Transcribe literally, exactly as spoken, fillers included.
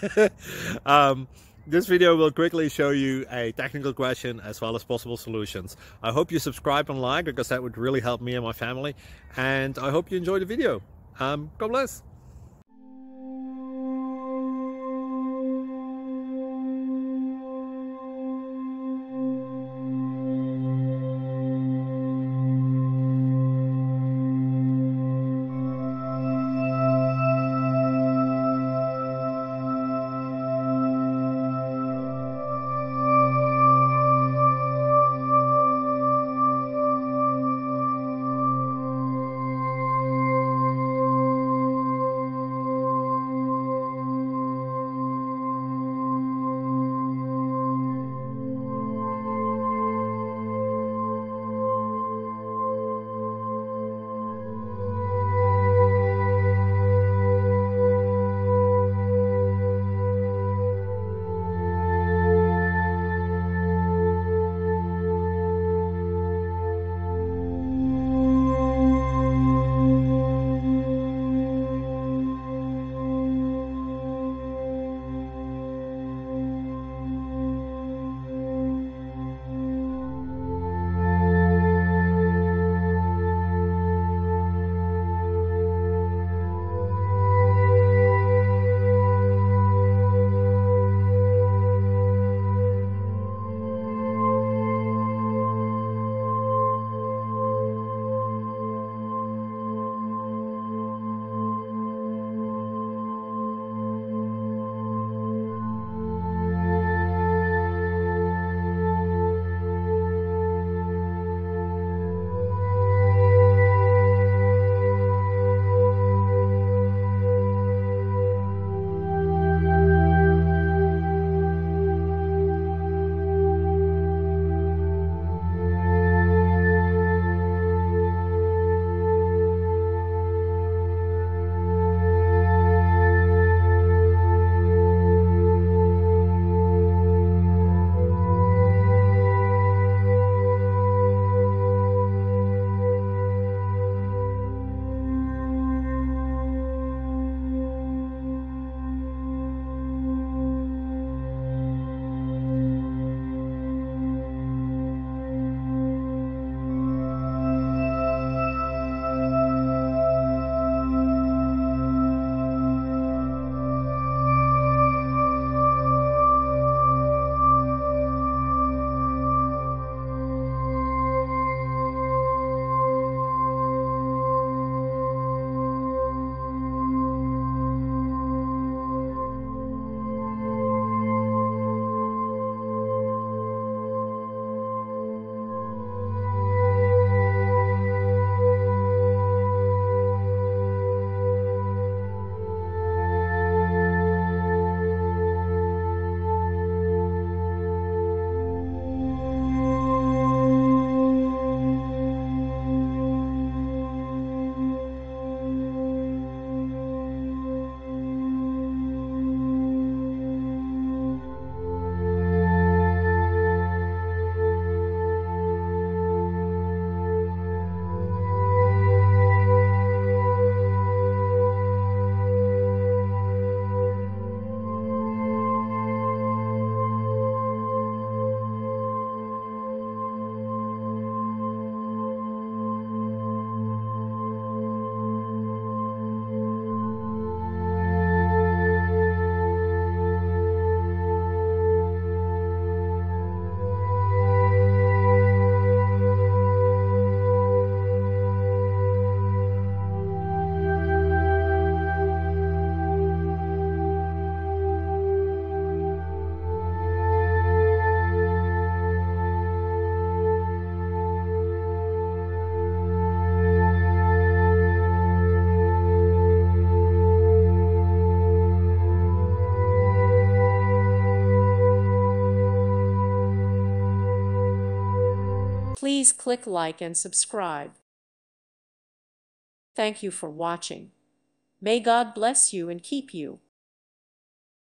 um, this video will quickly show you a technical question as well as possible solutions. I hope you subscribe and like, because that would really help me and my family. And I hope you enjoy the video. Um, God bless. Please click like and subscribe. Thank you for watching. May God bless you and keep you.